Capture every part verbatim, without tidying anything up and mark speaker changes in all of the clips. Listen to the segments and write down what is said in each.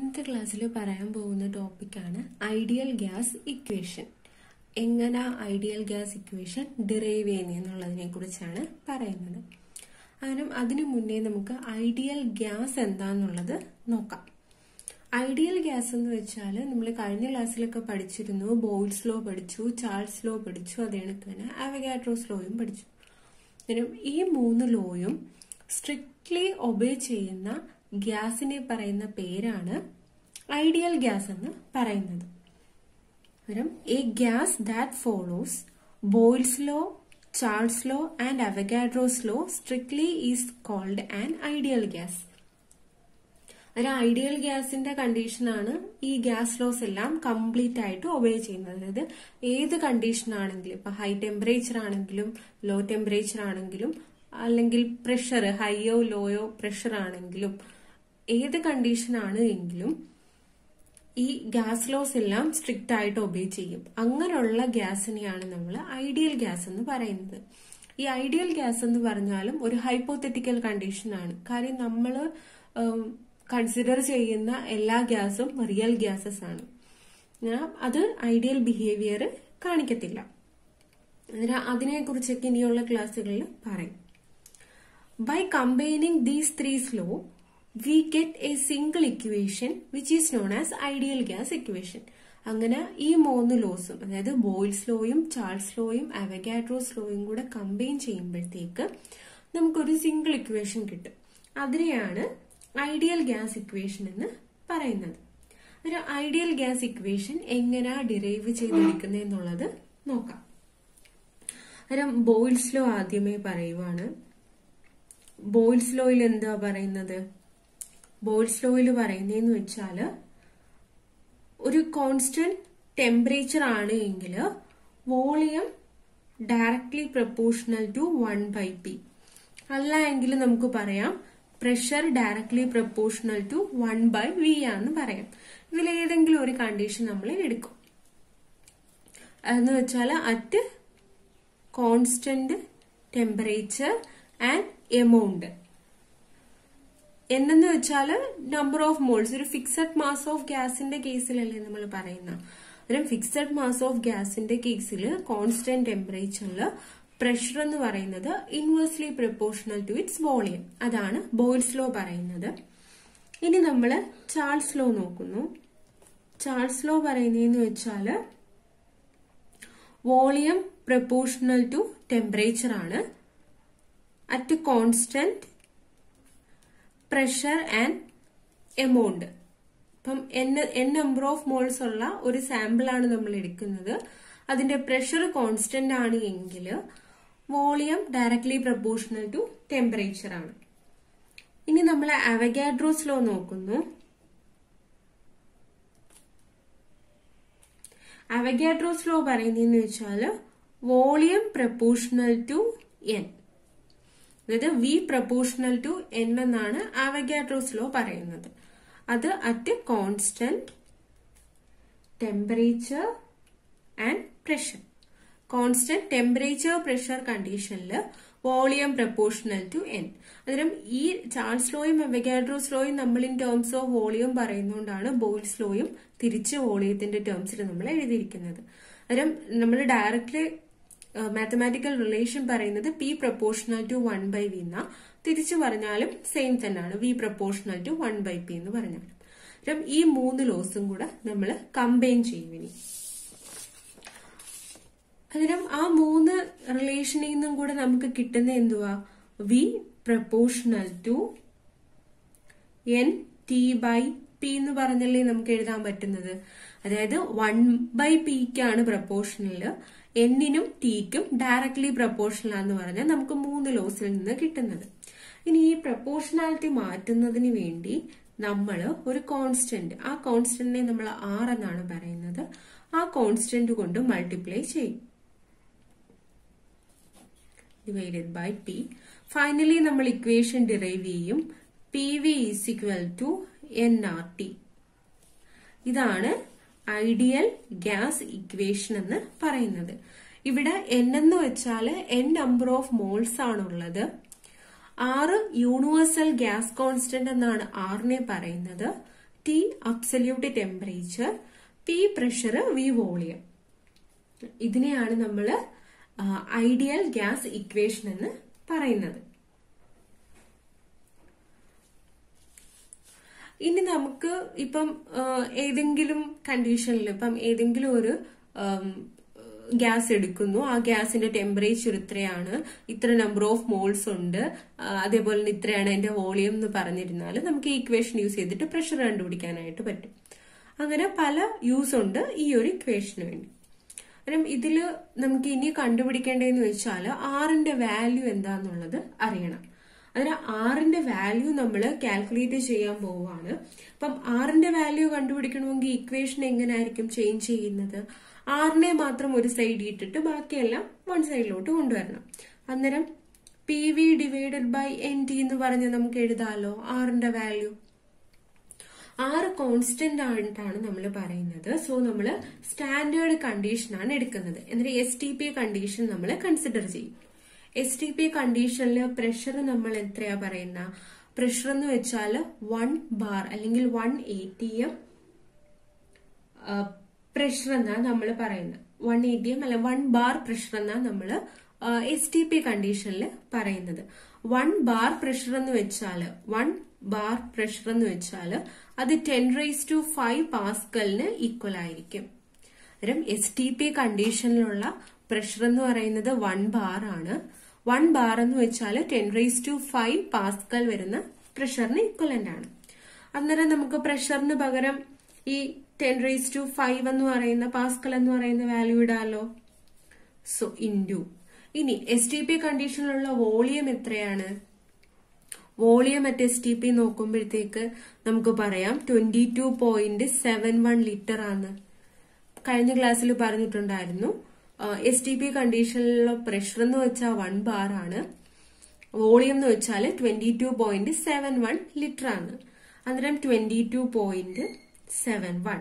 Speaker 1: ഇന്നത്തെ ക്ലാസ്സിൽ പറയാൻ പോകുന്ന ടോപ്പിക്കാണ് ഐഡിയൽ ഗ്യാസ് ഇക്വേഷൻ. എങ്ങനെ ഐഡിയൽ ഗ്യാസ് ഇക്വേഷൻ ഡിറൈവ് ചെയ്യുന്നതിനെ കുറിച്ചാണ് പറയുന്നത്. അങ്ങനെ അതിനു മുന്നേ നമുക്ക് ഐഡിയൽ ഗ്യാസ് എന്താന്നുള്ളത് നോക്കാം. ഐഡിയൽ ഗ്യാസ് എന്ന് വെച്ചാൽ നമ്മൾ കഴിഞ്ഞ ക്ലാസ്സിലൊക്കെ പഠിച്ചിരുന്നു. ബോയിൽസ് ലോ പഠിച്ചു, ചാൾസ് ലോ പഠിച്ചു, അതേ കണക്ക് തന്നെ അവഗാഡ്രോസ് ലോയും പഠിച്ചു. ഈ മൂന്ന് ലോയും സ്ട്രിക്ട്ലി ഒബേ ചെയ്യുന്ന ഗ്യാസിനെ പറയുന്ന പേരാണ് ഐഡിയൽ ഗ്യാസ് എന്ന് പറയുന്നത്. A gas that follows Boyle's law, Charles law and Avogadro's law strictly is called an ideal gas. ഒരു ഐഡിയൽ ഗ്യാസിന്റെ കണ്ടീഷനാണ് ഈ ഗ്യാസ് ലോസ് എല്ലാം കംപ്ലീറ്റ് ആയിട്ട് ഒബേ ചെയ്യുന്നത്. അതായത് ഏത് കണ്ടീഷൻ ആണെങ്കിലും, ഇപ്പൊ ഹൈ ടെമ്പറേച്ചർ ആണെങ്കിലും ലോ ടെമ്പറേച്ചർ ആണെങ്കിലും അല്ലെങ്കിൽ പ്രഷർ ഹൈയോ ലോയോ പ്രഷർ ആണെങ്കിലും ഏത് കണ്ടീഷൻ ആണ് എങ്കിലും ഈ ഗ്യാസ് ലോസ് എല്ലാം സ്ട്രിക്റ്റ് ആയിട്ട് ഒബേ ചെയ്യും. അങ്ങനെയുള്ള ഗ്യാസിനെയാണ് നമ്മൾ ഐഡിയൽ ഗ്യാസ് എന്ന് പറയുന്നത്. ഈ ഐഡിയൽ ഗ്യാസ് എന്ന് പറഞ്ഞാലും ഒരു ഹൈപ്പോത്തറ്റിക്കൽ കണ്ടീഷൻ ആണ്. കാര്യം നമ്മൾ കൺസിഡർ ചെയ്യുന്ന എല്ലാ ഗ്യാസും റിയൽ ഗ്യാസസ് ആണ്. അത് ഐഡിയൽ ബിഹേവിയർ കാണിക്കത്തില്ല. അതിനെ കുറിച്ചൊക്കെ ഇനിയുള്ള ക്ലാസ്സുകളിൽ പറയും. By combining these three laws, we get a single equation which is known as ideal gas equation. അങ്ങനെ ഈ മൂന്ന് ലോസും, അതായത് ബോയിൽസ് ലോയും ചാൾസ് ലോയും അവഗാഡ്രോസ് ലോയും കൂടെ കമ്പൈൻ ചെയ്യുമ്പോഴത്തേക്ക് നമുക്കൊരു സിംഗിൾ ഇക്വേഷൻ കിട്ടും. അതിനെയാണ് ഐഡിയൽ ഗ്യാസ് ഇക്വേഷൻ എന്ന് പറയുന്നത്. ഒരു ഐഡിയൽ ഗ്യാസ് ഇക്വേഷൻ എങ്ങനെ ഡിറൈവ് ചെയ്തെടുക്കുന്നത് എന്നുള്ളത് നോക്കാം. അന്നേരം ബോയിൽസ് ലോ ആദ്യമേ പറയുവാണ്. ബോയിൽസ് ലോയിൽ എന്താ പറയുന്നത്? ബോയിൽസ് ലോയിൽ പറയുന്നതെന്ന് വെച്ചാല് ഒരു കോൺസ്റ്റന്റ് ടെമ്പറേച്ചർ ആണ് എങ്കിൽ volume directly proportional to one by P. അല്ല എങ്കിൽ നമുക്ക് പറയാം pressure directly proportional to one by V ആണെന്ന് പറയാം. ഇതിലേതെങ്കിലും ഒരു കണ്ടീഷൻ നമ്മൾ എടുക്കും. എന്ന് വെച്ചാൽ at constant temperature and amount എന്നെന്ന് വെച്ചാല് നമ്പർ ഓഫ് മോൾസ്. ഒരു ഫിക്സഡ് മാസ് ഓഫ് ഗ്യാസിന്റെ കേസിലല്ലേ നമ്മൾ പറയുന്ന. ഒരു ഫിക്സഡ് മാസ് ഓഫ് ഗ്യാസിന്റെ കേസിൽ കോൺസ്റ്റന്റ് ടെമ്പറേച്ചറിൽ പ്രഷർ എന്ന് പറയുന്നത് inversely proportional to its volume. അതാണ് ബോയിൽസ് ലോ പറയുന്നത്. ഇനി നമ്മൾ ചാൾസ് ലോ നോക്കുന്നു. ചാൾസ് ലോ പറയുന്നതെന്ന് വെച്ചാല് വോളിയം പ്രൊപ്പോർഷണൽ ടു ടെമ്പറേച്ചർ ആണ് at constant pressure and amount. ഇപ്പം എൻ നമ്പർ ഓഫ് മോൾസ് ഉള്ള ഒരു സാമ്പിൾ ആണ് നമ്മൾ എടുക്കുന്നത്. അതിന്റെ പ്രഷർ കോൺസ്റ്റന്റ് ആണ് എങ്കിൽ volume directly proportional to temperature ആണ്. ഇനി നമ്മൾ അവഗാഡ്രോസ് ലോ നോക്കുന്നു. അവഗാഡ്രോസ് ലോ പറയുന്നതെന്ന് വെച്ചാൽ വോളിയം പ്രൊപ്പോർഷണൽ ടു എൻ, അതായത് വി പ്രൊപ്പോർഷണൽ ടു എൻ എന്നാണ് അവഗാഡ്രോസ് ലോ പറയുന്നത്. അത് at constant temperature and pressure. Constant temperature pressure കണ്ടീഷനിൽ വോളിയം പ്രൊപ്പോർഷണൽ ടു എൻ. അന്നേരം ഈ ചാൾസ് ലോയും അവഗാഡ്രോസ് ലോയും നമ്മൾ ഇൻ ടേംസ് ഓഫ് വോളിയം പറയുന്നതുകൊണ്ടാണ് ബോയിൽസ് ലോയും തിരിച്ച് വോളിയത്തിന്റെ ടേംസിൽ നമ്മൾ എഴുതിയിരിക്കുന്നത്. അന്നേരം നമ്മൾ ഡയറക്ട്ലി മാത്തമാറ്റിക്കൽ റിലേഷൻ പറയുന്നത് P proportional to one by V എന്നാ. തിരിച്ചു പറഞ്ഞാലും സെയിം തന്നെയാണ്, V proportional to one by P എന്ന് പറഞ്ഞാലും. അപ്പം ഈ മൂന്ന് ലോസും കൂടെ നമ്മൾ കമ്പൈൻ ചെയ്യും. ഇനി അന്നേരം ആ മൂന്ന് റിലേഷനിൽ നിന്നും കൂടെ നമുക്ക് കിട്ടുന്ന എന്തുവാ? V proportional to N T by P എന്ന് പറഞ്ഞല്ലേ നമുക്ക് എഴുതാൻ പറ്റുന്നത്. അതായത് വൺ ബൈ പിക്കാണ് പ്രൊപ്പോർഷണൽ, എന്നിനും ടിക്കും ഡയറക്ട്ലി പ്രൊപ്പോർഷണൽ ആണെന്ന് പറഞ്ഞാൽ നമുക്ക് മൂന്ന് ലോസിൽ നിന്ന് കിട്ടുന്നത്. ഇനി ഈ പ്രൊപ്പോർഷണാലിറ്റി മാറ്റുന്നതിന് വേണ്ടി നമ്മൾ ഒരു കോൺസ്റ്റന്റ്, ആ കോൺസ്റ്റന്റിനെ നമ്മൾ ആർ എന്നാണ് പറയുന്നത്, ആ കോൺസ്റ്റന്റ് കൊണ്ട് മൾട്ടിപ്ലൈ ചെയ്യും ഡിവൈഡഡ് ബൈ പി. ഫൈനലി നമ്മൾ ഇക്വേഷൻ ഡിറൈവ് ചെയ്യും. P V is equal to N R T. ഇതാണ് ഐഡിയൽ ഗ്യാസ് ഇക്വേഷൻ എന്ന് പറയുന്നത്. ഇവിടെ എൻ എന്ന് വെച്ചാല് എൻ നമ്പർ ഓഫ് മോൾസ് ആണുള്ളത്. ആറ് യൂണിവേഴ്സൽ ഗ്യാസ് കോൺസ്റ്റന്റ് എന്നാണ് ആറിനെ പറയുന്നത്. T absolute temperature, P pressure, V volume. ഇതിനെയാണ് നമ്മൾ ഐഡിയൽ ഗ്യാസ് ഇക്വേഷൻ എന്ന് പറയുന്നത്. ഇനി നമുക്ക് ഇപ്പം ഏതെങ്കിലും കണ്ടീഷനിൽ ഇപ്പം ഏതെങ്കിലും ഒരു ഗ്യാസ് എടുക്കുന്നു, ആ ഗ്യാസിന്റെ ടെമ്പറേച്ചർ ഇത്രയാണ്, ഇത്ര നമ്പർ ഓഫ് മോൾസ് ഉണ്ട്, അതേപോലെ തന്നെ ഇത്രയാണ് അതിന്റെ വോളിയം എന്ന് പറഞ്ഞിരുന്നാൽ നമുക്ക് ഈ ഇക്വേഷൻ യൂസ് ചെയ്തിട്ട് പ്രഷർ കണ്ടുപിടിക്കാനായിട്ട് പറ്റും. അങ്ങനെ പല യൂസ് ഉണ്ട് ഈ ഒരു ഇക്വേഷന് വേണ്ടി. കാരണം ഇതില് നമുക്ക് ഇനി കണ്ടുപിടിക്കേണ്ടതെന്ന് വെച്ചാൽ ആറിന്റെ വാല്യൂ എന്താന്നുള്ളത് അറിയണം. അതിന് ആറിന്റെ വാല്യൂ നമ്മൾ കാൽക്കുലേറ്റ് ചെയ്യാൻ പോവുകയാണ്. അപ്പം ആറിന്റെ വാല്യൂ കണ്ടുപിടിക്കണമെങ്കിൽ ഇക്വേഷൻ എങ്ങനെയായിരിക്കും ചേഞ്ച് ചെയ്യുന്നത്? ആറിനെ മാത്രം ഒരു സൈഡിൽ ഇട്ടിട്ട് ബാക്കിയെല്ലാം വൺ സൈഡിലോട്ട് കൊണ്ടുവരണം. അന്നേരം P V divided by N T എന്ന് പറഞ്ഞ് നമുക്ക് എഴുതാമല്ലോ ആറിന്റെ വാല്യൂ. ആറ് കോൺസ്റ്റന്റ് ആയിട്ടാണ് നമ്മൾ പറയുന്നത്. സോ നമ്മൾ സ്റ്റാൻഡേർഡ് കണ്ടീഷനാണ് എടുക്കുന്നത്. എന്നിട്ട് എസ് ടി പി കണ്ടീഷൻ നമ്മൾ കൺസിഡർ ചെയ്യും. എസ് ടി പി കണ്ടീഷനിൽ പ്രഷർ നമ്മൾ എത്രയാ പറയുന്ന? പ്രഷർ എന്ന് വെച്ചാൽ വൺ ബാർ അല്ലെങ്കിൽ one A T M pressure എന്നാണ് നമ്മൾ പറയുന്നത്. വൺ എ ടി എം അല്ല വൺ ബാർ പ്രഷർ എന്നാണ് നമ്മൾ എസ് ടി പി കണ്ടീഷനിൽ പറയുന്നത്. വൺ ബാർ പ്രഷർ എന്ന് വെച്ചാൽ വൺ ബാർ പ്രഷർ എന്ന് വെച്ചാൽ അത് ടെൻ റൈസ് ടു ഫൈവ് പാസ്കലിന് ഈക്വൽ ആയിരിക്കും. അന്നേരം എസ് ടി പി കണ്ടീഷനിലുള്ള പ്രഷർ എന്ന് പറയുന്നത് വൺ ബാർ ആണ്. വൺ ബാർ എന്ന് വെച്ചാൽ ten raise to five pascal വരുന്ന പ്രഷറിന് ഇക്വലന്റ് ആണ്. അന്നേരം നമുക്ക് പ്രഷറിന് പകരം ഈ ടെൻ റൈസ് ടു ഫൈവ് എന്ന് പറയുന്ന പാസ്കൽ എന്ന് പറയുന്ന വാല്യൂ ഇടാലോ. സോ ഇൻറ്റു ഇനി എസ് ടി പി കണ്ടീഷനിലുള്ള വോളിയം എത്രയാണ്? Volume at S T P നോക്കുമ്പോഴത്തേക്ക് നമുക്ക് പറയാം twenty two point seven one litre ആണ്. കഴിഞ്ഞ ക്ലാസ്സിൽ പറഞ്ഞിട്ടുണ്ടായിരുന്നു എസ് ടി പി കണ്ടീഷനിലുള്ള പ്രഷർ എന്ന് വെച്ചാൽ വൺ ബാർ ആണ്, വോളിയം എന്ന് വെച്ചാൽ twenty two point seven one litre ആണ്. അന്നേരം twenty two point seven one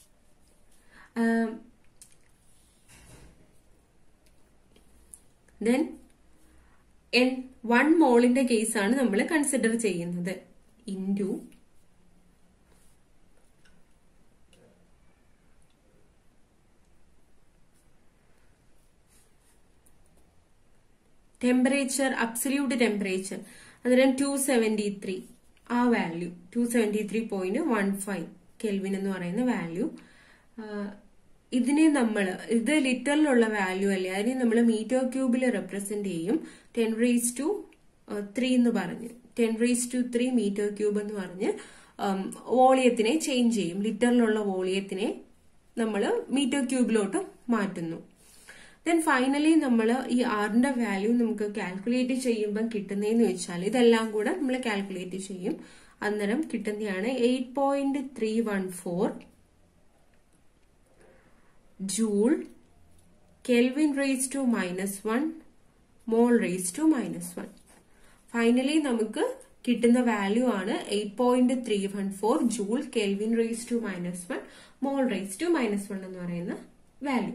Speaker 1: then N one മോളിന്റെ കേസാണ് നമ്മൾ കൺസിഡർ ചെയ്യുന്നത്. ഇൻറ്റു ടെമ്പറേച്ചർ, അബ്സല്യൂട്ട് ടെമ്പറേച്ചർ അന്നേരം ടു സെവന്റി ത്രീ ആ value two seventy three point one five kelvin എന്ന് പറയുന്ന വാല്യൂ. ഇതിനെ നമ്മൾ ഇത് ലിറ്ററിലുള്ള വാല്യൂ അല്ലേ, അതിനെ നമ്മൾ മീറ്റർ ക്യൂബിൽ റെപ്രസെന്റ് ചെയ്യും. ടെൻ റേസ് ടു ത്രീ എന്ന് പറഞ്ഞ് ten raise to three metre cube എന്ന് പറഞ്ഞ് വോളിയത്തിനെ ചേഞ്ച് ചെയ്യും. ലിറ്ററിലുള്ള വോളിയത്തിനെ നമ്മൾ മീറ്റർ ക്യൂബിലോട്ട് മാറ്റുന്നു. ദെൻ ഫൈനലി നമ്മൾ ഈ ആറിന്റെ വാല്യൂ നമുക്ക് കാൽക്കുലേറ്റ് ചെയ്യുമ്പോൾ കിട്ടുന്നതെന്ന് വെച്ചാൽ ഇതെല്ലാം കൂടെ നമ്മൾ കാൽക്കുലേറ്റ് ചെയ്യും. അന്നേരം കിട്ടുന്നതാണ് eight point three one four joule kelvin raise to minus one mole raise to minus one. Finally നമുക്ക് കിട്ടുന്ന വാല്യൂ ആണ് eight point three one four joule kelvin raise to minus one mole raise to minus one എന്ന് പറയുന്ന value.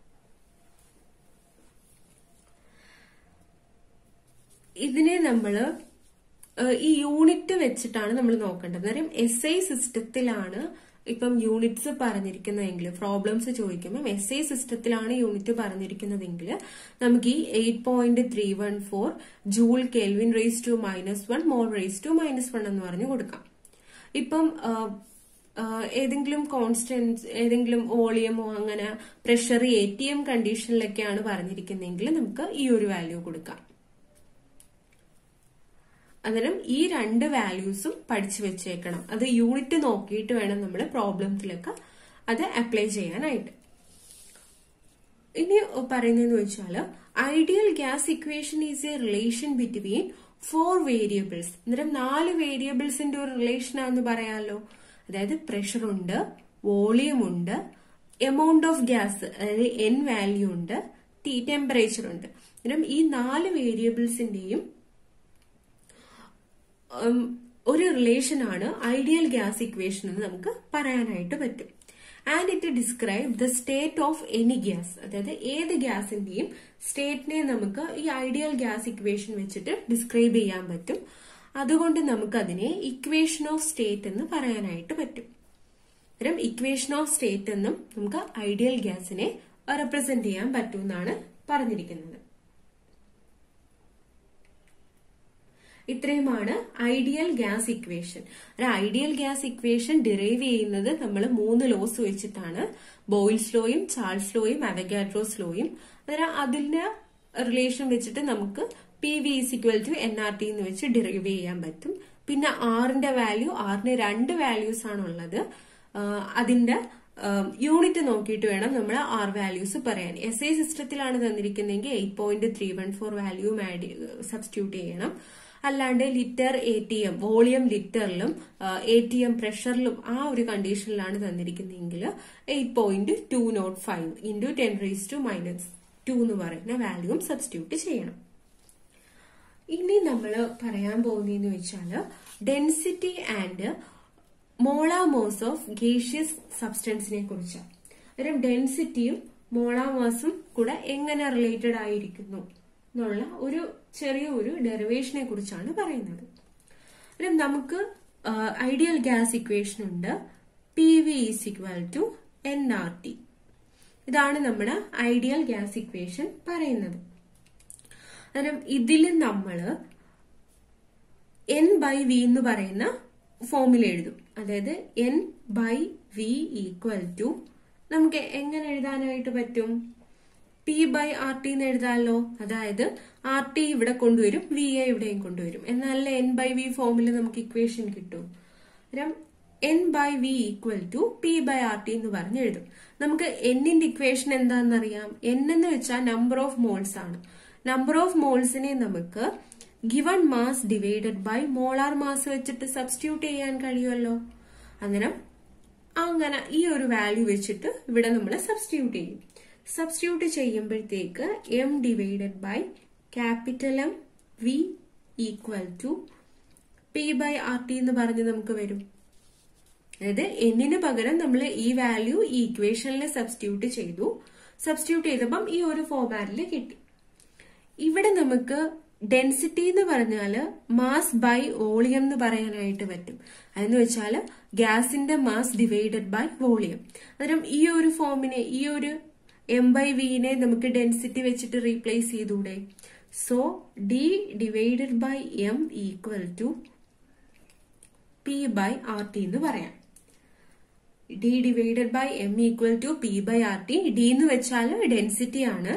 Speaker 1: ഇതിനെ നമ്മള് ഈ unit വെച്ചിട്ടാണ് നമ്മൾ നോക്കേണ്ടത്. കാര്യം എസ് ഐ സിസ്റ്റത്തിലാണ് ഇപ്പം യൂണിറ്റ്സ് പറഞ്ഞിരിക്കുന്നതെങ്കിൽ, പ്രോബ്ലംസ് ചോദിക്കുമ്പോൾ എസ് ഐ സിസ്റ്റത്തിലാണ് യൂണിറ്റ് പറഞ്ഞിരിക്കുന്നതെങ്കിൽ നമുക്ക് ഈ eight point three one four joule kelvin raise to minus one mole raise to minus one എന്ന് പറഞ്ഞു കൊടുക്കാം. ഇപ്പം ഏതെങ്കിലും കോൺസ്റ്റന്റ് ഏതെങ്കിലും വോളിയമോ അങ്ങനെ പ്രഷർ എ ടി എം കണ്ടീഷനിലൊക്കെയാണ് പറഞ്ഞിരിക്കുന്നതെങ്കിൽ നമുക്ക് ഈ ഒരു വാല്യൂ കൊടുക്കാം. അന്നേരം ഈ രണ്ട് വാല്യൂസും പഠിച്ചു വെച്ചേക്കണം. അത് യൂണിറ്റ് നോക്കിയിട്ട് വേണം നമ്മൾ പ്രോബ്ലത്തിലൊക്കെ അത് അപ്ലൈ ചെയ്യാനായിട്ട്. ഇനി പറയുന്നതെന്ന് വെച്ചാൽ ideal gas equation is a relation between four variables. അന്നേരം നാല് വേരിയബിൾസിന്റെ ഒരു റിലേഷൻ ആണെന്ന് പറയാമല്ലോ. അതായത് പ്രഷർ ഉണ്ട്, വോളിയം ഉണ്ട്, എമൗണ്ട് ഓഫ് ഗ്യാസ് അതായത് എൻ വാല്യൂ ഉണ്ട്, ടി ടെമ്പറേച്ചർ ഉണ്ട്. അന്നേരം ഈ നാല് വേരിയബിൾസിന്റെയും ഒരു റിലേഷൻ ആണ് ഐഡിയൽ ഗ്യാസ് ഇക്വേഷൻ എന്ന് നമുക്ക് പറയാനായിട്ട് പറ്റും. And it describe the state of any gas. അതായത് ഏത് ഗ്യാസിന്റെയും സ്റ്റേറ്റിനെ നമുക്ക് ഈ ഐഡിയൽ ഗ്യാസ് ഇക്വേഷൻ വെച്ചിട്ട് ഡിസ്ക്രൈബ് ചെയ്യാൻ പറ്റും. അതുകൊണ്ട് നമുക്കതിനെ ഇക്വേഷൻ ഓഫ് സ്റ്റേറ്റ് എന്ന് പറയാനായിട്ട് പറ്റും. അന്നേരം ഇക്വേഷൻ ഓഫ് സ്റ്റേറ്റ് എന്നും നമുക്ക് ഐഡിയൽ ഗ്യാസിനെ റെപ്രസെന്റ് ചെയ്യാൻ പറ്റുമെന്നാണ് പറഞ്ഞിരിക്കുന്നത്. ഇത്രയുമാണ് ഐഡിയൽ ഗ്യാസ് ഇക്വേഷൻ. ഒരു ഐഡിയൽ ഗ്യാസ് ഇക്വേഷൻ ഡിറൈവ് ചെയ്യുന്നത് നമ്മൾ മൂന്ന് ലോസ് വെച്ചിട്ടാണ്. ബോയിൽസ് ലോയും ചാൾസ് ലോയും അവഗാഡ്രോസ് ലോയും. അന്നേരം അതിന്റെ റിലേഷൻ വെച്ചിട്ട് നമുക്ക് P V is equal to N R T എന്ന് വെച്ച് ഡിറൈവ് ചെയ്യാൻ പറ്റും. പിന്നെ ആറിന്റെ വാല്യൂ, ആറിന് രണ്ട് വാല്യൂസ് ആണുള്ളത്. അതിന്റെ യൂണിറ്റ് നോക്കിയിട്ട് വേണം നമ്മൾ ആർ വാല്യൂസ് പറയാൻ. എസ് ഐ സിസ്റ്റത്തിലാണ് തന്നിരിക്കുന്നതെങ്കിൽ eight point three one four value add substitute ചെയ്യണം. അല്ലാണ്ട് litre A T M volume ലിറ്ററിലും എ ടി എം പ്രഷറിലും ആ ഒരു കണ്ടീഷനിലാണ് തന്നിരിക്കുന്നതെങ്കിൽ eight point two nought five into ten raise to minus two എന്ന് പറയുന്ന വാല്യൂം സബ്സ്റ്റിറ്റ്യൂട്ട് ചെയ്യണം. ഇനി നമ്മൾ പറയാൻ പോകുന്നതെന്ന് വെച്ചാൽ density and molar mass of gaseous സബ്സ്റ്റൻസിനെ കുറിച്ചാണ്. അന്നേരം ഡെൻസിറ്റിയും മോളാമോസും കൂടെ എങ്ങനെ റിലേറ്റഡ് ആയിരിക്കുന്നു എന്നുള്ള ഒരു ചെറിയ ഒരു ഡെറിവേഷനെ കുറിച്ചാണ് പറയുന്നത്. അന്നേരം നമുക്ക് ഐഡിയൽ ഗ്യാസ് ഇക്വേഷൻ ഉണ്ട്. P V is equal to N R T. ഇതാണ് നമ്മുടെ ഐഡിയൽ ഗ്യാസ് ഇക്വേഷൻ പറയുന്നത്. അന്നേരം ഇതിൽ നമ്മള് എൻ ബൈ വി എന്ന് പറയുന്ന ഫോമിൽ എഴുതും. അതായത് N by V equal to നമുക്ക് എങ്ങനെ എഴുതാനായിട്ട് പറ്റും? പി ബൈ ആർ ടി എന്ന് എഴുതാമല്ലോ. അതായത് ആർ ടി ഇവിടെ കൊണ്ടുവരും, വി എ ഇവിടെയും കൊണ്ടുവരും. എന്നാലേ എൻ ബൈ വി ഫോമിൽ നമുക്ക് ഇക്വേഷൻ കിട്ടും. അന്നേരം N by V equal to P by R T എന്ന് പറഞ്ഞ് എഴുതും. നമുക്ക് എന്നിന്റെ ഇക്വേഷൻ എന്താണെന്നറിയാം. എൻ എന്ന് വെച്ചാൽ നമ്പർ ഓഫ് മോൾസ് ആണ്. നമ്പർ ഓഫ് മോൾസിനെ നമുക്ക് given mass divided by molar mass വെച്ചിട്ട് സബ്സ്റ്റിറ്റ്യൂട്ട് ചെയ്യാൻ കഴിയുമല്ലോ. അന്നേരം അങ്ങനെ ഈ ഒരു വാല്യൂ വെച്ചിട്ട് ഇവിടെ നമ്മൾ സബ്സ്റ്റിറ്റ്യൂട്ട് ചെയ്യും. സബ്സ്റ്റിറ്റ്യൂട്ട് ചെയ്യുമ്പോഴത്തേക്ക് M divided by capital M V equal to P by R T എന്ന് പറഞ്ഞ് നമുക്ക് വരും. അതായത് എന്നിന് പകരം നമ്മൾ ഈ വാല്യൂ ഈ ഇക്വേഷനിൽ സബ്സ്റ്റിറ്റ്യൂട്ട് ചെയ്തു. സബ്സ്റ്റിറ്റ്യൂട്ട് ചെയ്തപ്പം ഈ ഒരു ഫോർമാറ്റിൽ കിട്ടി. ഇവിടെ നമുക്ക് ഡെൻസിറ്റി എന്ന് പറഞ്ഞാല് മാസ് ബൈ വോളിയം എന്ന് പറയാനായിട്ട് പറ്റും. അതെന്ന് വെച്ചാൽ ഗ്യാസിന്റെ മാസ് ഡിവൈഡഡ് ബൈ വോളിയം. അന്നേരം ഈ ഒരു ഫോമിനെ, ഈ ഒരു എം ബൈ വിനെ നമുക്ക് ഡെൻസിറ്റി വെച്ചിട്ട് റീപ്ലേസ് ചെയ്തൂടെ. So D divided by M equal to P by R T എന്ന് പറയാം. D divided by M equal to P by R T. D എന്ന് വെച്ചാൽ ഡെൻസിറ്റി ആണ്.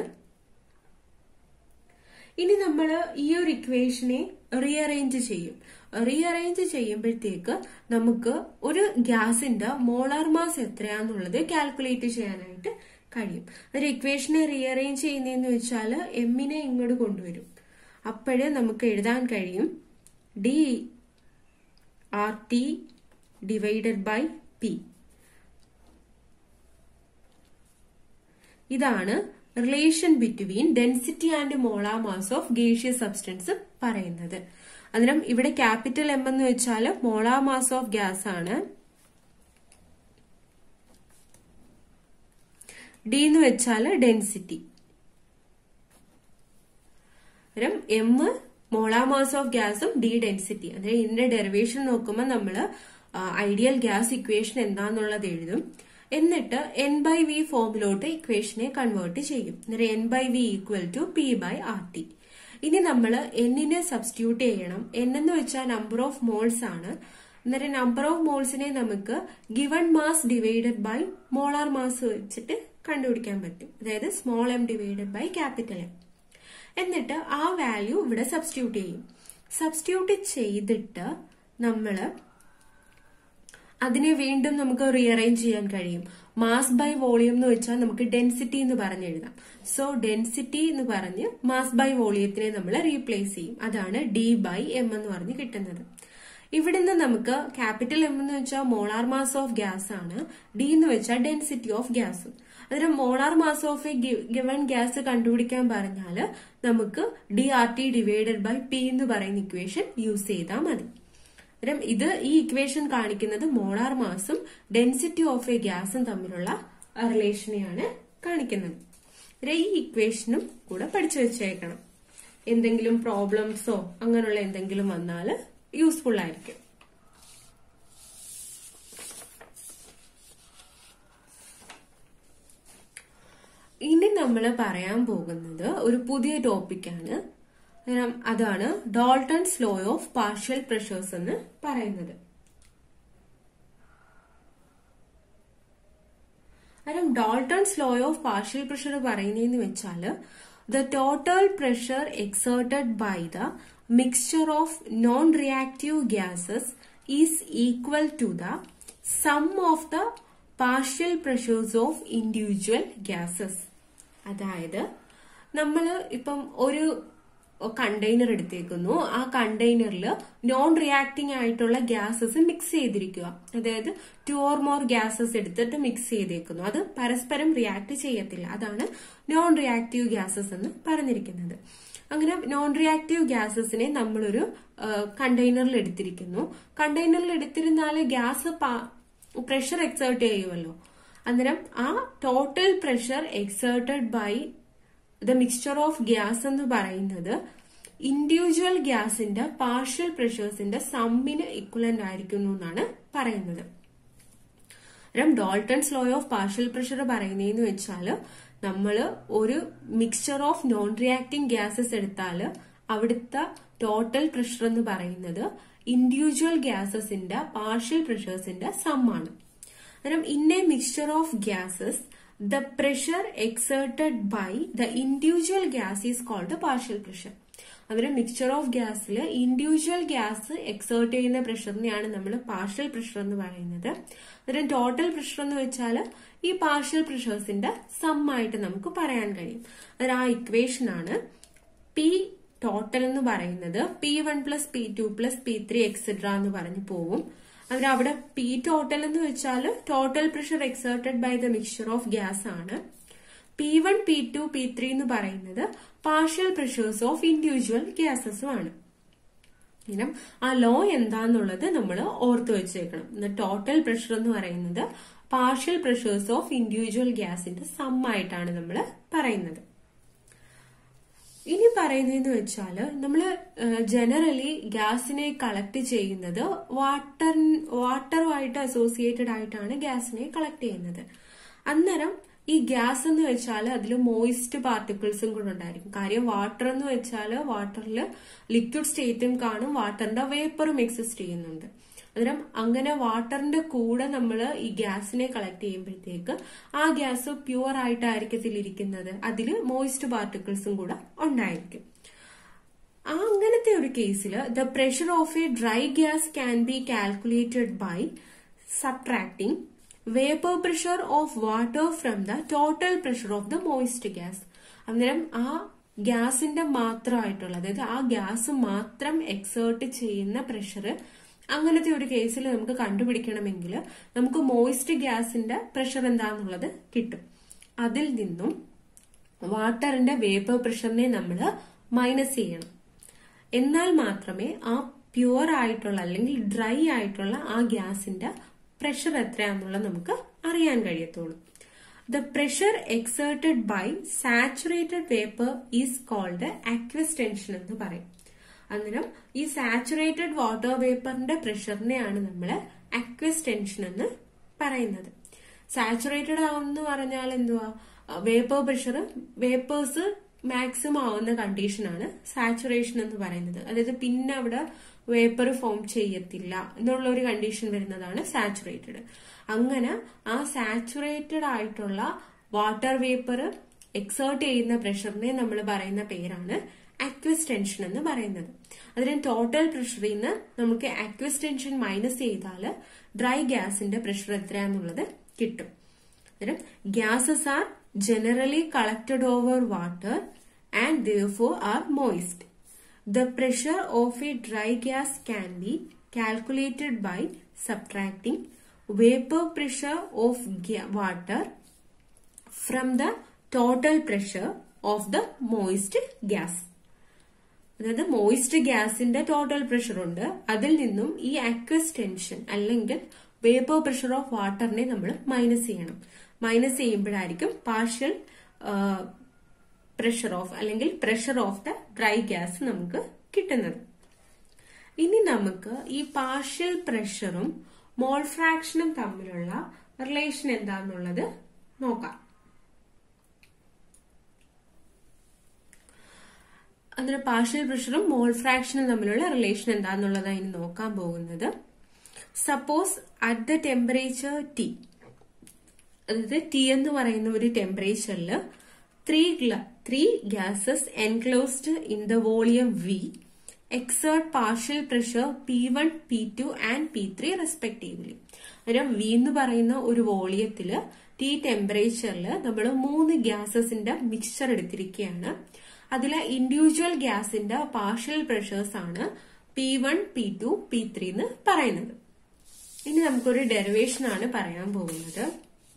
Speaker 1: ഇനി നമ്മൾ ഈ ഒരു ഇക്വേഷനെ റീഅറേഞ്ച് ചെയ്യും. റീഅറേഞ്ച് ചെയ്യുമ്പോഴത്തേക്ക് നമുക്ക് ഒരു ഗ്യാസിന്റെ മോളാർ മാസ് എത്രയാന്നുള്ളത് കാൽക്കുലേറ്റ് ചെയ്യാനായിട്ട് കഴിയും. ഒരു ഇക്വേഷനെ റീഅറേഞ്ച് ചെയ്യുന്നതെന്ന് വെച്ചാൽ എമ്മിനെ ഇങ്ങോട്ട് കൊണ്ടുവരും. അപ്പോഴേ നമുക്ക് എഴുതാൻ കഴിയും D R T divided by P. ഇതാണ് relation between density and molar mass of gaseous substance പറയുന്നത്. അന്നേരം ഇവിടെ ക്യാപിറ്റൽ എം എന്ന് വെച്ചാൽ മോളാർ മാസ് ഓഫ് ഗ്യാസ് ആണ്. ഡി എന്ന് വെച്ചാൽ ഡെൻസിറ്റി. അന്നേരം എം മോളാർ മാസ് ഓഫ് ഗ്യാസും ഡി ഡെൻസിറ്റി. അന്നേരം ഇതിന്റെ ഡെറിവേഷൻ നോക്കുമ്പോൾ നമ്മൾ ഐഡിയൽ ഗ്യാസ് ഇക്വേഷൻ എന്താന്നുള്ളത് എഴുതും. എന്നിട്ട് എൻ ബൈ വി ഫോമിലോട്ട് ഇക്വേഷനെ കൺവേർട്ട് ചെയ്യും. അന്നേരം N by V equal to P by R T. ഇനി നമ്മൾ എന്നിനെ സബ്സ്റ്റിറ്റ്യൂട്ട് ചെയ്യണം. എൻ എന്ന് വെച്ചാൽ നമ്പർ ഓഫ് മോൾസ് ആണ്. അന്നേരം നമ്പർ ഓഫ് മോൾസിനെ നമുക്ക് given mass divided by molar mass വെച്ചിട്ട് കണ്ടുപിടിക്കാൻ പറ്റും. അതായത് small M divided by capital M. എന്നിട്ട് ആ വാല്യൂ ഇവിടെ സബ്സ്റ്റിറ്റ്യൂട്ട് ചെയ്യും. സബ്സ്റ്റിറ്റ്യൂട്ട് ചെയ്തിട്ട് നമ്മള് അതിനെ വീണ്ടും നമുക്ക് റീഅറേഞ്ച് ചെയ്യാൻ കഴിയും. മാസ് ബൈ വോളിയം എന്ന് വെച്ചാൽ നമുക്ക് ഡെൻസിറ്റി എന്ന് പറഞ്ഞ് എഴുതാം. സോ ഡെൻസിറ്റി എന്ന് പറഞ്ഞ് മാസ് ബൈ വോളിയത്തിനെ നമ്മൾ റീപ്ലേസ് ചെയ്യും. അതാണ് ഡി ബൈ എം എന്ന് പറഞ്ഞ് കിട്ടുന്നത്. ഇവിടുന്ന് നമുക്ക് ക്യാപിറ്റൽ എം എന്ന് വെച്ചാൽ മോളാർ മാസ് ഓഫ് ഗ്യാസ് ആണ്. ഡി എന്ന് വെച്ചാൽ ഡെൻസിറ്റി ഓഫ് ഗ്യാസ്. അതിന് molar mass of a given gas കണ്ടുപിടിക്കാൻ പറഞ്ഞാൽ നമുക്ക് D R T divided by P എന്ന് പറയുന്ന ഇക്വേഷൻ യൂസ് ചെയ്താൽ മതി. ഇത് ഈ ഇക്വേഷൻ കാണിക്കുന്നത് മോളാർ മാസും ഡെൻസിറ്റി ഓഫ് എ ഗ്യാസും തമ്മിലുള്ള റിലേഷനെയാണ് കാണിക്കുന്നത്. ഈ ഇക്വേഷനും കൂടെ പഠിച്ചു വെച്ചേക്കണം. എന്തെങ്കിലും പ്രോബ്ലംസോ അങ്ങനെയുള്ള എന്തെങ്കിലും വന്നാൽ യൂസ്ഫുൾ ആയിരിക്കും. നമ്മൾ പറയാൻ പോകുന്നത് ഒരു പുതിയ ടോപ്പിക്കാണ്. അതാണ് Dalton's law of partial pressures എന്ന് പറയുന്നത്. കാരണം Dalton's law of partial pressure പറയുന്നതെന്ന് വെച്ചാല് the total pressure exerted by the mixture of non reactive gases is equal to the sum of the partial pressures of individual gases. അതായത് നമ്മൾ ഇപ്പം ഒരു container എടുത്തേക്കുന്നു, ആ കണ്ടെയ്നറിൽ നോൺ റിയാക്ടിങ് ആയിട്ടുള്ള ഗ്യാസസ് മിക്സ് ചെയ്തിരിക്കുക. അതായത് ടു ഓർ മോർ ഗ്യാസസ് എടുത്തിട്ട് മിക്സ് ചെയ്തേക്കുന്നു. അത് പരസ്പരം റിയാക്ട് ചെയ്യത്തില്ല. അതാണ് നോൺ റിയാക്റ്റീവ് ഗ്യാസസ് എന്ന് പറഞ്ഞിരിക്കുന്നത്. അങ്ങനെ നോൺ റിയാക്റ്റീവ് ഗ്യാസസിനെ നമ്മളൊരു കണ്ടെയ്നറിൽ എടുത്തിരിക്കുന്നു. കണ്ടെയ്നറിൽ എടുത്തിരുന്നാല് ഗ്യാസ് പ്രഷർ എക്സേർട്ട് ചെയ്യുമല്ലോ. അന്നേരം ആ total pressure exerted by the mixture of gas എന്ന് പറയുന്നത് ഇൻഡിവിജ്വൽ ഗ്യാസിന്റെ പാർഷ്യൽ പ്രഷേഴ്സിന്റെ സമ്മിന് ഇക്വലന്റ് ആയിരിക്കുന്നു എന്നാണ് പറയുന്നത്. Dalton's law of partial pressure പറയുന്നതെന്ന് വെച്ചാല് നമ്മള് ഒരു mixture of non reacting gases എടുത്താല് അവിടുത്തെ ടോട്ടൽ പ്രഷർ എന്ന് പറയുന്നത് ഇൻഡിവിജ്വൽ ഗ്യാസസിന്റെ പാർഷ്യൽ പ്രഷേഴ്സിന്റെ സമ്മാണ്. അന്നേരം in a mixture of gases the pressure exerted by the individual gas is called the partial pressure. അതിന് മിക്സ്ചർ ഓഫ് ഗ്യാസിൽ ഇൻഡിവിജ്വൽ ഗ്യാസ് എക്സേർട്ട് ചെയ്യുന്ന പ്രഷറിനെയാണ് നമ്മൾ പാർഷ്യൽ പ്രഷർ എന്ന് പറയുന്നത്. അതിന് ടോട്ടൽ പ്രഷർ എന്ന് വെച്ചാൽ ഈ പാർഷ്യൽ പ്രഷേഴ്സിന്റെ സം ആയിട്ട് നമുക്ക് പറയാൻ കഴിയും. അതിന് ആ ഇക്വേഷൻ ആണ് പി ടോട്ടൽ എന്ന് പറയുന്നത് P one plus P two plus P three etcetera എന്ന് പറഞ്ഞു പോകും. അതിന് അവിടെ പി ടോട്ടൽ എന്ന് വെച്ചാൽ total pressure exerted by the mixture of gas ആണ്. P one P two P three എന്ന് പറയുന്നത് പാർഷ്യൽ പ്രഷേഴ്സ് ഓഫ് ഇൻഡിവിജ്വൽ ഗ്യാസസും ആണ്. ഇനം ആ ലോ എന്താന്നുള്ളത് നമ്മൾ ഓർത്തു വെച്ചേക്കണം. ടോട്ടൽ പ്രഷർ എന്ന് പറയുന്നത് പാർഷ്യൽ പ്രഷേഴ്സ് ഓഫ് ഇൻഡിവിജ്വൽ ഗ്യാസിന്റെ സം ആയിട്ടാണ് നമ്മൾ പറയുന്നത്. ഇനി പറയുന്നതെന്ന് വെച്ചാല് നമ്മള് ജനറലി ഗ്യാസിനെ കളക്ട് ചെയ്യുന്നത് വാട്ടർ വാട്ടറുമായിട്ട് അസോസിയേറ്റഡ് ആയിട്ടാണ് ഗ്യാസിനെ കളക്ട് ചെയ്യുന്നത്. അന്നേരം ഈ ഗ്യാസ് എന്ന് വെച്ചാൽ അതിൽ മോയിസ്റ്റ് പാർട്ടിക്കിൾസും കൂടെ ഉണ്ടായിരിക്കും. കാര്യം വാട്ടർ എന്ന് വെച്ചാൽ വാട്ടറിൽ ലിക്വിഡ് സ്റ്റേറ്റും കാണും, വാട്ടറിന്റെ വേപ്പറും എക്സിസ്റ്റ് ചെയ്യുന്നുണ്ട്. അന്നേരം അങ്ങനെ വാട്ടറിന്റെ കൂടെ നമ്മൾ ഈ ഗ്യാസിനെ കളക്ട് ചെയ്യുമ്പോഴത്തേക്ക് ആ ഗ്യാസ് പ്യുവർ ആയിട്ടായിരിക്കത്തില്ല ഇരിക്കുന്നത്, അതിൽ മോയിസ്റ്റ് പാർട്ടിക്കിൾസും കൂടെ ഉണ്ടായിരിക്കും. ആ അങ്ങനത്തെ ഒരു കേസിൽ the pressure of a dry gas can be calculated by subtracting vapour pressure of water from the total pressure of the moist gas. അന്നേരം ആ ഗ്യാസിന്റെ മാത്രമായിട്ടുള്ള, അതായത് ആ ഗ്യാസ് മാത്രം എക്സേർട്ട് ചെയ്യുന്ന പ്രഷർ, അങ്ങനത്തെ ഒരു കേസിൽ നമുക്ക് കണ്ടുപിടിക്കണമെങ്കിൽ നമുക്ക് മോയിസ്റ്റ് ഗ്യാസിന്റെ പ്രഷർ എന്താന്നുള്ളത് കിട്ടും. അതിൽ നിന്നും വാട്ടറിന്റെ വേപ്പർ പ്രഷറിനെ നമ്മൾ മൈനസ് ചെയ്യണം. എന്നാൽ മാത്രമേ ആ പ്യുവർ ആയിട്ടുള്ള അല്ലെങ്കിൽ ഡ്രൈ ആയിട്ടുള്ള ആ ഗ്യാസിന്റെ പ്രഷർ എത്രയാന്നുള്ളത് നമുക്ക് അറിയാൻ കഴിയത്തുള്ളൂ. The pressure exerted by saturated vapour is called aqueous tension എന്ന് പറയും. അന്നേരം ഈ സാച്ചുറേറ്റഡ് വാട്ടർ വേപ്പറിന്റെ പ്രഷറിനെയാണ് നമ്മൾ അക്വസ് ടെൻഷൻ എന്ന് പറയുന്നത്. സാച്ചുറേറ്റഡ് ആവുന്ന പറഞ്ഞാൽ എന്തുവാ, വേപ്പർ പ്രഷർ വേപ്പേഴ്സ് മാക്സിമം ആവുന്ന കണ്ടീഷനാണ് സാച്ചുറേഷൻ എന്ന് പറയുന്നത്. അതായത് പിന്നെ അവിടെ വേപ്പർ ഫോം ചെയ്യത്തില്ല എന്നുള്ള ഒരു കണ്ടീഷൻ വരുന്നതാണ് സാച്ചുറേറ്റഡ്. അങ്ങനെ ആ സാച്ചുറേറ്റഡ് ആയിട്ടുള്ള വാട്ടർ വേപ്പർ എക്സേർട്ട് ചെയ്യുന്ന പ്രഷറിനെ നമ്മൾ പറയുന്ന പേരാണ് അക്വസ് ടെൻഷൻ എന്ന് പറയുന്നത്. അതിന് ടോട്ടൽ പ്രഷറിൽ നിന്ന് നമുക്ക് അക്വസ് ടെൻഷൻ മൈനസ് ചെയ്താൽ ഡ്രൈ ഗ്യാസിന്റെ പ്രഷർ എത്രയാന്നുള്ളത് കിട്ടും. Gases are generally collected over water and therefore are moist. The pressure of a dry gas can be calculated by subtracting vapor pressure of water from the total pressure of the moist gas. അതായത് moist ഗ്യാസിന്റെ total pressure ഉണ്ട്, അതിൽ നിന്നും ഈ aqueous tension അല്ലെങ്കിൽ vapour pressure of വാട്ടറിനെ നമ്മൾ minus ചെയ്യണം. മൈനസ് ചെയ്യുമ്പോഴായിരിക്കും പാർഷ്യൽ പ്രഷർ ഓഫ് അല്ലെങ്കിൽ pressure of the dry gas നമുക്ക് കിട്ടുന്നത്. ഇനി നമുക്ക് ഈ പാർഷ്യൽ പ്രഷറും മോൾ ഫ്രാക്ഷനും തമ്മിലുള്ള റിലേഷൻ എന്താന്നുള്ളത് നോക്കാം. അതിന് പാർഷ്യൽ പ്രഷറും മോൾ ഫ്രാക്ഷനും തമ്മിലുള്ള റിലേഷൻ എന്താന്നുള്ളതാണ് ഇനി നോക്കാൻ പോകുന്നത്. Suppose at the temperature T, അതായത് ടി എന്ന് പറയുന്ന ഒരു ടെമ്പറേച്ചറിൽ three three gases enclosed in the volume V exert partial pressure P one P two and P three respectively. അന്നേരം വി എന്ന് പറയുന്ന ഒരു വോളിയത്തില് ടി ടെമ്പറേച്ചറിൽ നമ്മൾ മൂന്ന് ഗ്യാസസിന്റെ മിക്സ്ചർ എടുത്തിരിക്കുകയാണ്. അതിലെ ഇൻഡിവിജ്വൽ ഗ്യാസിന്റെ പാർഷ്യൽ പ്രഷേഴ്സ് ആണ് P one P two P three എന്ന് പറയുന്നത്. ഇനി നമുക്കൊരു ഡെറിവേഷൻ ആണ് പറയാൻ പോകുന്നത്.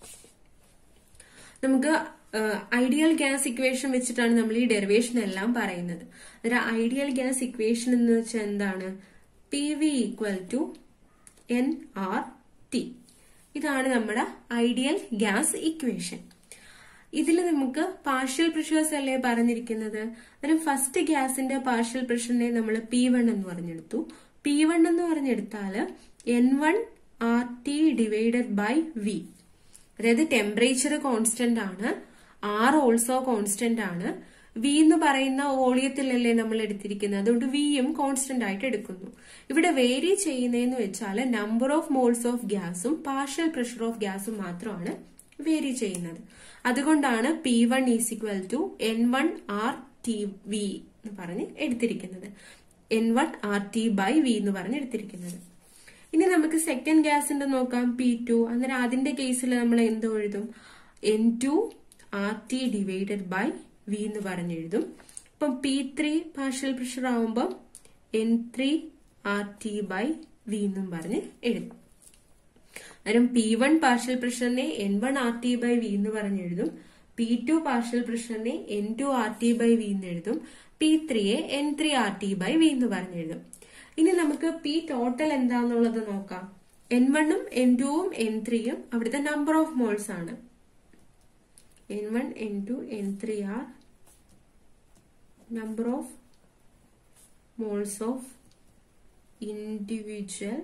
Speaker 1: നമുക്ക് ഐഡിയൽ ഗ്യാസ് ഇക്വേഷൻ വെച്ചിട്ടാണ് നമ്മൾ ഈ ഡെറിവേഷൻ എല്ലാം പറയുന്നത്. അതായത് ഐഡിയൽ ഗ്യാസ് ഇക്വേഷൻ എന്ന് വെച്ചാൽ എന്താണ്? P V equal to N R T. ഇതാണ് നമ്മുടെ ഐഡിയൽ ഗ്യാസ് ഇക്വേഷൻ. ഇതിൽ നമുക്ക് പാർഷ്യൽ പ്രഷേഴ്സ് അല്ലേ പറഞ്ഞിരിക്കുന്നത്. അതിന് ഫസ്റ്റ് ഗ്യാസിന്റെ പാർഷ്യൽ പ്രഷറിനെ നമ്മൾ പി വൺ എന്ന് പറഞ്ഞെടുത്തു. പി വൺ എന്ന് പറഞ്ഞെടുത്താല് N one R T divided by V. അതായത് ടെമ്പറേച്ചർ കോൺസ്റ്റന്റ് ആണ്, ആർ ഓൾസോ കോൺസ്റ്റന്റ് ആണ്. വി എന്ന് പറയുന്ന വോളിയത്തിലല്ലേ നമ്മൾ എടുത്തിരിക്കുന്നത്, അതുകൊണ്ട് വിയും കോൺസ്റ്റന്റ് ആയിട്ട് എടുക്കുന്നു. ഇവിടെ വേരി ചെയ്യുന്നതെന്ന് വെച്ചാൽ നമ്പർ ഓഫ് മോൾസ് ഓഫ് ഗ്യാസും പാർഷ്യൽ പ്രഷർ ഓഫ് ഗ്യാസും മാത്രമാണ് വേരി ചെയ്യുന്നത്. അതുകൊണ്ടാണ് P one is equal to N one R T V എന്ന് പറഞ്ഞ് എടുത്തിരിക്കുന്നത്. N one R T by V എന്ന് പറഞ്ഞ് എടുത്തിരിക്കുന്നത്. ഇനി നമുക്ക് സെക്കൻഡ് ഗ്യാസിന്റെ നോക്കാം, പി ടു. അന്നേരം അതിന്റെ കേസിൽ നമ്മൾ എന്ത് എഴുതും? N two R T divided by V എന്ന് പറഞ്ഞെഴുതും. ഇപ്പം പി ത്രീ പാർഷ്യൽ പ്രഷർ ആവുമ്പം N three R T by V എന്നും പറഞ്ഞ് എഴുതും. അന്നേരം പി വൺ പാർഷ്യൽ പ്രഷറിനെ N one R T by V എന്ന് പറഞ്ഞെഴുതും. പി ടു പാർഷ്യൽ പ്രഷറിനെ N two R T by V എന്ന് എഴുതും. പി ത്രീയെ N three R T by V എന്ന് പറഞ്ഞെഴുതും. ഇനി നമുക്ക് പി ടോട്ടൽ എന്താന്നുള്ളത് നോക്കാം. എൻ വണ്ണും എൻ ടുവും എൻ ത്രീയും അവിടുത്തെ നമ്പർ ഓഫ് മോൾസ് ആണ്. N one N two N three are number of moles of individual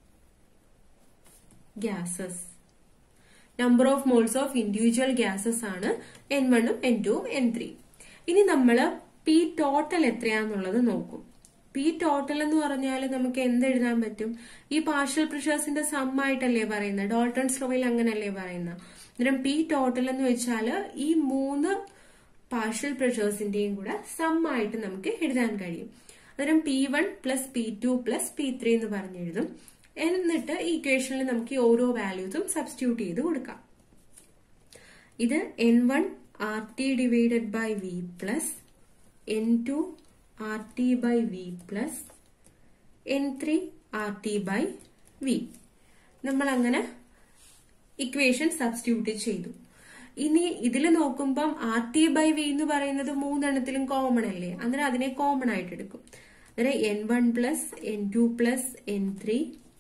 Speaker 1: gases. number of moles of individual gases ആണ് എൻ വണ്ണും എൻ ടുവും എൻ ത്രീ. ഇനി നമ്മൾ പി ടോട്ടൽ എത്രയാന്നുള്ളത് നോക്കും. പി ടോട്ടൽ എന്ന് പറഞ്ഞാൽ നമുക്ക് എന്ത് എഴുതാൻ പറ്റും? ഈ പാർഷ്യൽ പ്രഷേഴ്സിന്റെ സം ആയിട്ടല്ലേ പറയുന്നത്. ഡോൾട്ടൺസ് ലോയിൽ അങ്ങനല്ലേ പറയുന്നത്. അന്നേരം പി ടോട്ടൽ എന്ന് വെച്ചാൽ ഈ മൂന്ന് പാർഷ്യൽ പ്രഷേഴ്സിന്റെയും കൂടെ സം ആയിട്ട് നമുക്ക് എഴുതാൻ കഴിയും. അന്നേരം P one plus P two plus P three എന്ന് പറഞ്ഞെഴുതും. എന്നിട്ട് ഈ ഇക്വേഷനിൽ നമുക്ക് ഈ ഓരോ വാല്യൂസും സബ്സ്റ്റിറ്റ്യൂട്ട് ചെയ്ത് കൊടുക്കാം. ഇത് N one R T divided by V plus N two R T by V plus N three R T by V. നമ്മൾ അങ്ങനെ ഇക്വേഷൻ സബ്സ്റ്റിറ്റ്യൂട്ട് ചെയ്തു. ഇനി ഇതിൽ നോക്കുമ്പം ആർ ടി ബൈ വി എന്ന് പറയുന്നത് മൂന്നെണ്ണത്തിലും കോമൺ അല്ലേ. അന്നേരം അതിനെ കോമൺ ആയിട്ട് എടുക്കും. അന്നേരം N one plus N two plus N three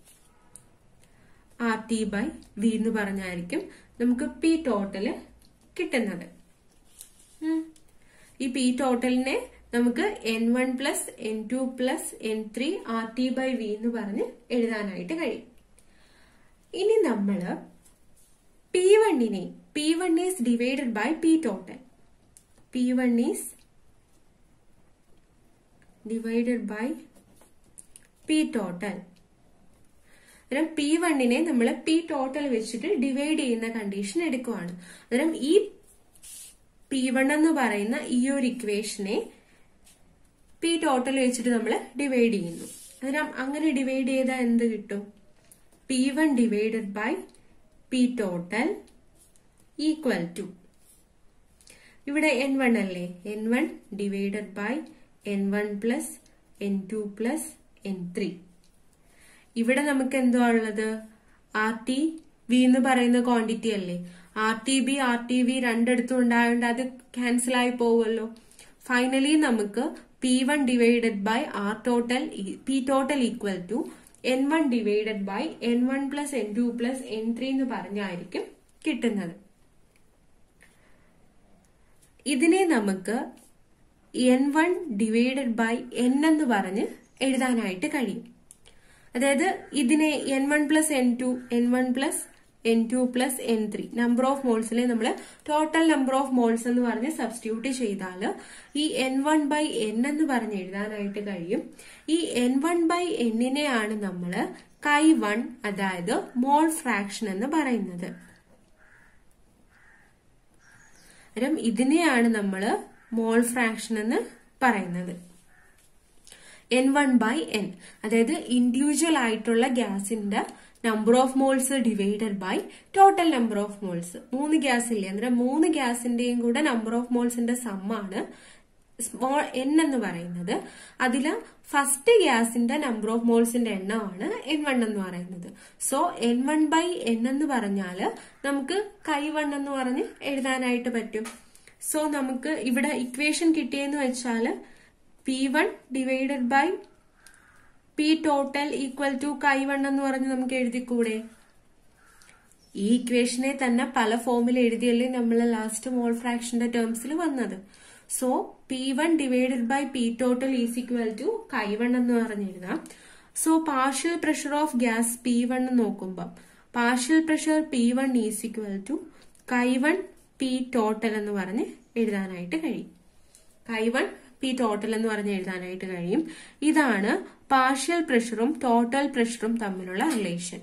Speaker 1: R T by V എന്ന് പറഞ്ഞായിരിക്കും നമുക്ക് പി ടോട്ടല് കിട്ടുന്നത്. ഈ പി ടോട്ടലിനെ നമുക്ക് N one plus N two plus N three R T by V എന്ന് പറഞ്ഞ് എഴുതാനായിട്ട് കഴിയും. ഇനി നമ്മള് പി വണ്ണിനെ P one is divided by P total. P one is divided by P total. അന്നേരം പി വണ്ണിനെ നമ്മൾ പി ടോട്ടൽ വെച്ചിട്ട് ഡിവൈഡ് ചെയ്യുന്ന കണ്ടീഷൻ എടുക്കുവാണ്. അന്നേരം ഈ പി വൺ എന്ന് പറയുന്ന ഈ ഒരു ഇക്വേഷനെ പി ടോട്ടൽ വെച്ചിട്ട് നമ്മൾ ഡിവൈഡ് ചെയ്യുന്നു. അന്നേരം അങ്ങനെ ഡിവൈഡ് ചെയ്താൽ എന്ത് കിട്ടും? P one divided by P total equal to, ഇവിടെ എൻ വൺ അല്ലേ, N one divided by N one plus N two plus N three. ഇവിടെ നമുക്ക് എന്തുവാ ഉള്ളത്? ആർ ടി വി എന്ന് പറയുന്ന ക്വാണ്ടിറ്റി അല്ലേ. R T B R T V രണ്ടിടത്തും ഉണ്ടായതുകൊണ്ട് അത് ക്യാൻസൽ ആയി പോവുമല്ലോ. ഫൈനലി നമുക്ക് P one divided by R total P total equal to N one divided by N one plus N two plus N three എന്ന് പറഞ്ഞായിരിക്കും കിട്ടുന്നത്. ഇതിനെ നമുക്ക് N one divided by N എന്ന് പറഞ്ഞ് എഴുതാനായിട്ട് കഴിയും. അതായത് ഇതിനെ N one plus N two N one plus N two plus N three number of മോൾസിലെ നമ്മൾ ടോട്ടൽ നമ്പർ ഓഫ് മോൾസ് എന്ന് പറഞ്ഞ് സബ്സ്റ്റിറ്റ്യൂട്ട് ചെയ്താൽ ഈ എൻ വൺ ബൈ എൻ എന്ന് പറഞ്ഞ് എഴുതാനായിട്ട് കഴിയും. ഈ എൻ വൺ ബൈ എന്നിനെയാണ് നമ്മൾ കൈ വൺ അതായത് മോൾ ഫ്രാക്ഷൻ എന്ന് പറയുന്നത്. ഇതിനെയാണ് നമ്മൾ മോൾ ഫ്രാക്ഷൻ എന്ന് പറയുന്നത്. എൻ വൺ ബൈ എൻ അതായത് ഇൻഡിവിജ്വൽ ആയിട്ടുള്ള ഗ്യാസിന്റെ number of moles divided by total number of moles. മൂന്ന് ഗ്യാസ് ഇല്ലേ, അന്നേരം മൂന്ന് ഗ്യാസിന്റെയും കൂടെ നമ്പർ ഓഫ് മോൾസിന്റെ സമ്മാണ് സ്മോൾ എൻ എന്ന് പറയുന്നത്. അതില് ഫസ്റ്റ് ഗ്യാസിന്റെ നമ്പർ ഓഫ് മോൾസിന്റെ എണ്ണമാണ് എൻ വൺ എന്ന് പറയുന്നത്. So N one by N എന്ന് പറഞ്ഞാല് നമുക്ക് കൈ വൺ എന്ന് പറഞ്ഞ് എഴുതാനായിട്ട് പറ്റും. സോ നമുക്ക് ഇവിടെ ഇക്വേഷൻ കിട്ടിയെന്ന് വെച്ചാല് P one divided by P total equal to chi one എന്ന് പറഞ്ഞ് നമുക്ക് എഴുതിക്കൂടെ? ഈ ഇക്വേഷനെ തന്നെ പല ഫോമിൽ എഴുതിയല്ലേ നമ്മൾ ലാസ്റ്റ് മോൾ ഫ്രാക്ഷന്റെ ടേംസിൽ വന്നത്. So P one divided by P total is equal to chi one എന്ന് പറഞ്ഞെഴുതാം. So partial pressure of gas P one നോക്കുമ്പോൾ partial pressure P one is equal to chi one P total എന്ന് പറഞ്ഞ് എഴുതാനായിട്ട് കഴിയും. കൈ വൺ പി ടോട്ടൽ എന്ന് പറഞ്ഞ് എഴുതാനായിട്ട് കഴിയും. ഇതാണ് പാർഷ്യൽ പ്രഷറും ടോട്ടൽ പ്രഷറും തമ്മിലുള്ള റിലേഷൻ.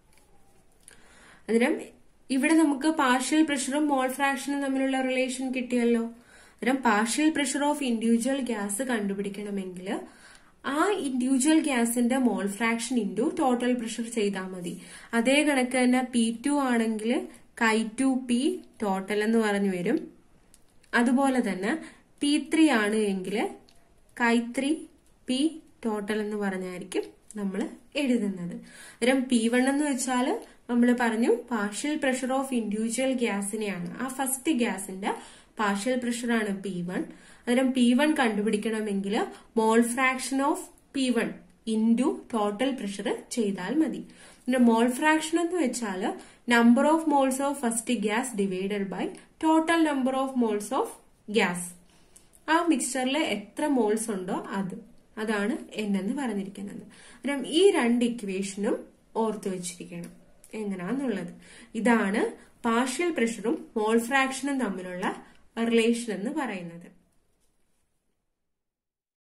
Speaker 1: അന്നേരം ഇവിടെ നമുക്ക് പാർഷ്യൽ പ്രഷറും മോൾ ഫ്രാക്ഷനും തമ്മിലുള്ള റിലേഷൻ കിട്ടിയല്ലോ. അന്നേരം partial pressure of individual gas കണ്ടുപിടിക്കണമെങ്കിൽ ആ ഇൻഡിവിജ്വൽ ഗ്യാസിന്റെ mole fraction into total pressure ചെയ്താൽ മതി. അതേ കണക്ക് തന്നെ പി ടു ആണെങ്കിൽ കൈ ടു പി ടോട്ടൽ എന്ന് പറഞ്ഞു വരും. അതുപോലെ തന്നെ പി ത്രീ ആണ് എങ്കിൽ കൈ ത്രീ പി ടോട്ടൽ എന്ന് പറഞ്ഞായിരിക്കും നമ്മൾ എഴുതുന്നത്. അന്നേരം പി വൺ എന്ന് വെച്ചാൽ നമ്മൾ പറഞ്ഞു പാർഷ്യൽ പ്രഷർ ഓഫ് ഇൻഡിവിജ്വൽ ഗ്യാസിനെയാണ്. ആ ഫസ്റ്റ് ഗ്യാസിന്റെ പാർഷ്യൽ പ്രഷറാണ് പി വൺ. അന്നേരം പി വൺ കണ്ടുപിടിക്കണമെങ്കിൽ mole fraction of P one into total pressure ചെയ്താൽ മതി. പിന്നെ മോൾ ഫ്രാക്ഷൻ എന്ന് വെച്ചാൽ number of moles of first gas divided by total number of moles of gas. ആ മിക്സ്ചറിൽ എത്ര മോൾസ് ഉണ്ടോ അത് അതാണ് എൻ എന്ന് പറഞ്ഞിരിക്കുന്നത്. അന്നേരം ഈ രണ്ട് ഇക്വേഷനും ഓർത്തു വെച്ചിരിക്കണം എങ്ങനെയാന്നുള്ളത്. ഇതാണ് പാർഷ്യൽ പ്രഷറും മോൾ ഫ്രാക്ഷനും തമ്മിലുള്ള റിലേഷൻ എന്ന് പറയുന്നത്.